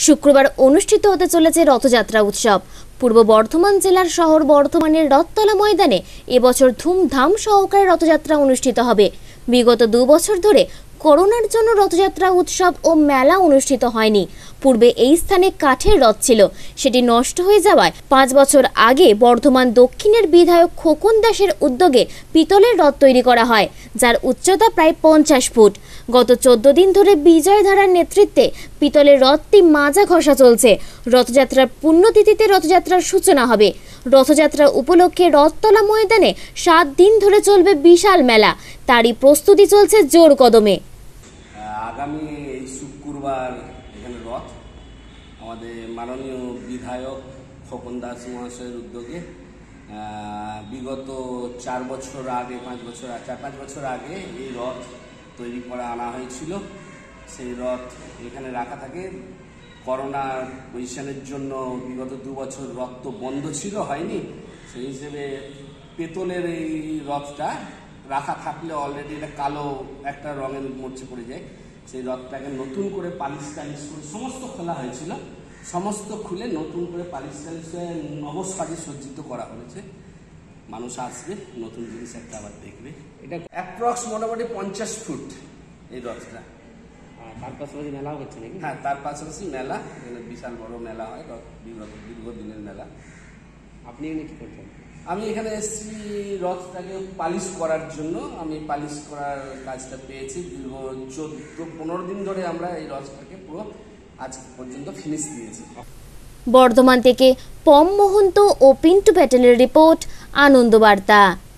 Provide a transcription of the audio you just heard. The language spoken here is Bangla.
শুক্রবার অনুষ্ঠিত হতে চলেছে রথযাত্রা উৎসব। পূর্ব বর্ধমান জেলার শহর বর্ধমানের রথতলা ময়দানে এবছর ধুমধাম সহকারে রথযাত্রা অনুষ্ঠিত হবে। বিগত 2 বছর ধরে করোনার জন্য রথযাত্রা উৎসব ও মেলা অনুষ্ঠিত হয়নি। পূর্বে এই স্থানে কাঠের রথ ছিল, সেটি নষ্ট হয়ে যাওয়ায় 5 বছর আগে বর্ধমান দক্ষিণের বিধায়ক খোকন দাসের উদ্যোগে পিতলের রথ তৈরি করা হয়, যার উচ্চতা প্রায় 50 ফুট। গত 14 দিন ধরে বিজয় ধারার নেতৃত্বে পিতলের রথটি মাজা ঘষা চলছে। রথযাত্রার পুণ্যতিথিতে রথযাত্রার সূচনা হবে। রথযাত্রা উপলক্ষে রথতলা ময়দানে 7 দিন ধরে চলবে বিশাল মেলা, তারই প্রস্তুতি চলছে জোর কদমে। আগামী শুক্রবার এখানে রথ আমাদের মাননীয় বিধায়ক খোকন দাস মহাশয়ের উদ্যোগে বিগত 4 বছর আগে 5 বছর আগে এই রথ তৈরি করা আনা হয়েছিল। সেই রথ এখানে রাখা থাকে। করোনার পজিশনের জন্য বিগত 2 বছর রথ তো বন্ধ ছিল, হয়নি। সেই হিসেবে পেতলের এই রথটা রাখা থাকলে অলরেডি এটা কালো একটা রঙের মরচে পড়ে যায়। সেই রথটাকে নতুন করে পালিশ টালিশ করে সমস্ত খোলা হয়েছিল, সমস্ত খুলে নতুন করে পালিশ টালিশ নবসাজে সজ্জিত করা হয়েছে। মানুষ আসবে, নতুন জিনিস একটা আবার দেখবে। এটা অ্যাপ্রক্স মোটামুটি 50 ফুট এই রথটা। তার পাশাপাশি মেলাও হচ্ছে নাকি? হ্যাঁ, তার পাশাপাশি মেলা, এখানে বিশাল বড় মেলা হয়, দীর্ঘদিনের মেলা। আপনি এখানে কি করছেন? আমি এখানে এসেছি রথটাকে পালিশ করার জন্য। আমি পালিশ করার কাজটা পেয়েছি। দীর্ঘ 14-15 দিন ধরে আমরা এই রথটাকে পুরো আজ পর্যন্ত ফিনিশ দিয়েছি। বর্ধমান থেকে পম মহন্ত ও পিন্টু প্যাটেলের রিপোর্ট, আনন্দ বার্তা।